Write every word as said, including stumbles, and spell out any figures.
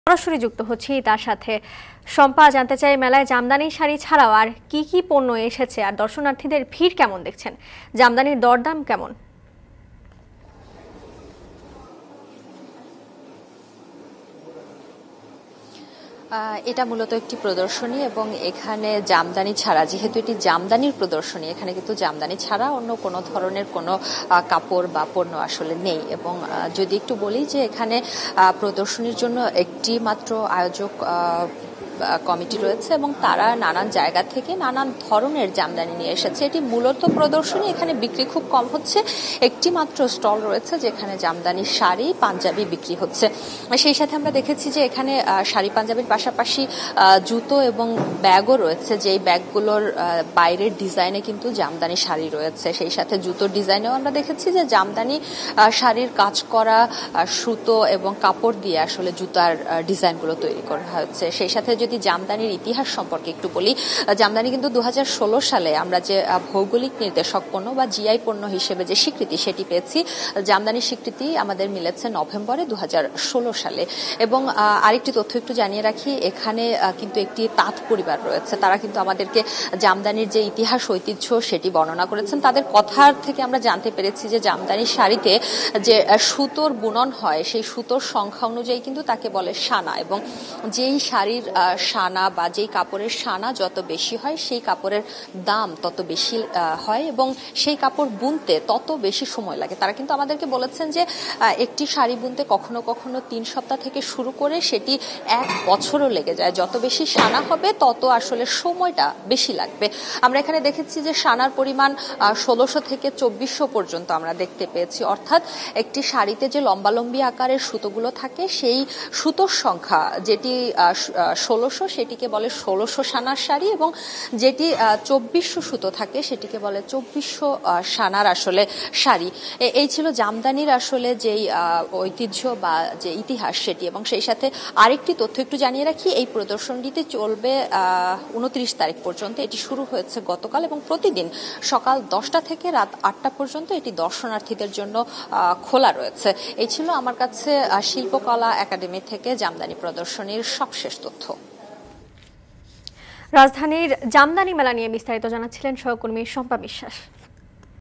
সরাসরি যুক্ত হচ্ছি তার সাথে। শম্পা, জানতে চাই মেলায় জামদানি শাড়ি ছাড়াও আর কি কি পণ্য এসেছে আর দর্শনার্থীদের ভিড় কেমন দেখছেন, জামদানির দরদাম কেমন? এটা মূলত একটি প্রদর্শনী এবং এখানে জামদানি ছাড়া, যেহেতু এটি জামদানির প্রদর্শনী, এখানে কিন্তু জামদানি ছাড়া অন্য কোনো ধরনের কোনো কাপড় বা পণ্য আসলে নেই। এবং যদি একটু বলি যে এখানে প্রদর্শনীর জন্য একটি মাত্র আয়োজক কমিটি রয়েছে এবং তারা নানান জায়গা থেকে নানান ধরনের জামদানি নিয়ে এসেছে। এটি মূলত প্রদর্শনী, এখানে বিক্রি খুব কম হচ্ছে। একটি মাত্র স্টল রয়েছে যেখানে জামদানি শাড়ি, পাঞ্জাবি বিক্রি হচ্ছে। সেই সাথে আমরা দেখেছি যে এখানে শাড়ি পাঞ্জাবির পাশাপাশি জুতো এবং ব্যাগও রয়েছে, যেই ব্যাগগুলোর বাইরের ডিজাইনে কিন্তু জামদানি শাড়ি রয়েছে। সেই সাথে জুতোর ডিজাইনেও আমরা দেখেছি যে জামদানি শাড়ির কাজ করা সুতো এবং কাপড় দিয়ে আসলে জুতার ডিজাইনগুলো তৈরি করা হচ্ছে। সেই সাথে যদি জামদানির ইতিহাস সম্পর্কে একটু বলি, জামদানি কিন্তু দু হাজার ষোলো সালে আমরা যে ভৌগোলিক নির্দেশক পণ্য বা জিআই পণ্য হিসেবে যে স্বীকৃতি সেটি পেয়েছি। জামদানির স্বীকৃতি আমাদের মিলেছে নভেম্বরে দু হাজার ষোলো সালে। এবং আরেকটি তথ্য একটু জানিয়ে রাখি, এখানে কিন্তু একটি তাঁত পরিবার রয়েছে, তারা কিন্তু আমাদেরকে জামদানির যে ইতিহাস ঐতিহ্য সেটি বর্ণনা করেছেন। তাদের কথার থেকে আমরা জানতে পেরেছি যে জামদানির শাড়িতে যে সুতোর বুনন হয় সেই সুতোর সংখ্যা অনুযায়ী কিন্তু তাকে বলে সানা, এবং যেই শাড়ির সানা বা যেই কাপড়ের সানা যত বেশি হয় সেই কাপড়ের দাম তত বেশি হয় এবং সেই কাপড় বুনতে তত বেশি সময় লাগে। তারা কিন্তু আমাদেরকে বলেছেন যে একটি শাড়ি বুনতে কখনো কখনো তিন সপ্তাহ থেকে শুরু করে সেটি এক বছরও লেগে যায়। যত বেশি সানা হবে তত আসলে সময়টা বেশি লাগবে। আমরা এখানে দেখেছি যে সানার পরিমাণ ষোলোশো থেকে চব্বিশশো পর্যন্ত আমরা দেখতে পেয়েছি, অর্থাৎ একটি শাড়িতে যে লম্বালম্বি আকারের সুতোগুলো থাকে সেই সুতোর সংখ্যা যেটি ষোলোশো সেটিকে বলে ষোলোশো সানার শাড়ি, এবং যেটি চব্বিশশো সুতো থাকে সেটিকে বলে চব্বিশশো সানার আসলে শাড়ি। এই ছিল জামদানির আসলে যেই ঐতিহ্য বা যে ইতিহাস সেটি। এবং সেই সাথে আরেকটি তথ্য একটু জানিয়ে রাখি, এই প্রদর্শনীটি চলবে উনত্রিশ তারিখ পর্যন্ত। এটি শুরু হয়েছে গতকাল এবং প্রতিদিন সকাল দশটা থেকে রাত আটটা পর্যন্ত এটি দর্শনার্থীদের জন্য খোলা রয়েছে। এই ছিল আমার কাছে শিল্পকলা একাডেমি থেকে জামদানি প্রদর্শনীর সবশেষ তথ্য। রাজধানীর জামদানি মেলা নিয়ে বিস্তারিত জানাচ্ছিলেন সহকর্মী শম্পা বিশ্বাস।